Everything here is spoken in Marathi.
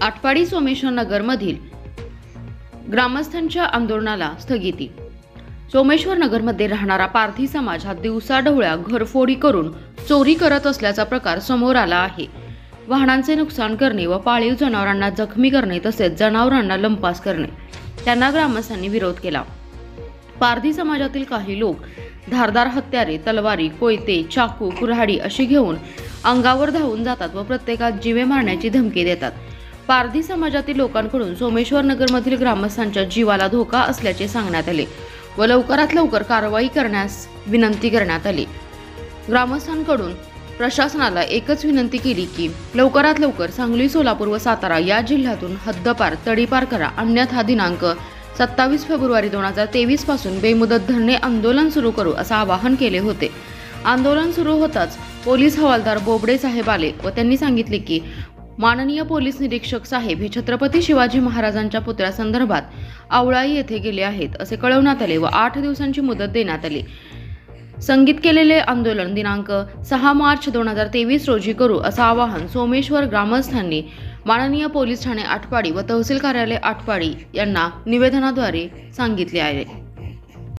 आटपाडी सोमेश्वर नगरमधील ग्रामस्थांच्या आंदोलनाला स्थगिती। सोमेश्वर नगरमध्ये राहणारा पारधी समाज हा दिवसाढवळ्या घरफोडी करून चोरी करत असल्याचा प्रकार समोर आला आहे। वाहनांचे नुकसान करणे व पाळीव जनावरांना जखमी करणे तसेच जनावरांना लंपास करणे त्यांना ग्रामस्थांनी विरोध केला। पारधी समाजातील काही लोक धारदार हत्यारे, तलवारी, कोयते, चाकू, कुऱ्हाडी अशी घेऊन अंगावर धावून जातात व प्रत्येकात जीवे मारण्याची धमकी देतात। पारधी समाजातील लोकांकडून सोमेश्वर नगरमधील ग्रामस्थांच्या जीवाला धोका असल्याचे सांगण्यात आले व लवकरात लवकर कारवाई करण्यास विनंती करण्यात आली। ग्रामस्थांकडून प्रशासनाला एकच विनंती केली की लवकरात लवकर सांगली, सोलापूर व सातारा या जिल्ह्यातून हद्दपार तडीपार करा, अन्यथा दिनांक 27 फेब्रुवारी 2023 पासून बेमुदत धरणे आंदोलन सुरू करू असे आवाहन केले होते। आंदोलन सुरू होताच पोलीस हवालदार बोबडे साहेब आले व त्यांनी सांगितले की माननीय पोलीस निरीक्षक साहेब हे छत्रपती शिवाजी महाराजांच्या पुतळ्यासंदर्भात आवळाई येथे गेले आहेत असे कळवण्यात आले व 8 दिवसांची मुदत देण्यात आली। संगीत केलेले आंदोलन दिनांक 6 मार्च 2023 रोजी करू असे आवाहन सोमेश्वर ग्रामस्थांनी माननीय पोलीस ठाणे आटपाडी व तहसील कार्यालय आटपाडी यांना निवेदनाद्वारे सांगितले आहे।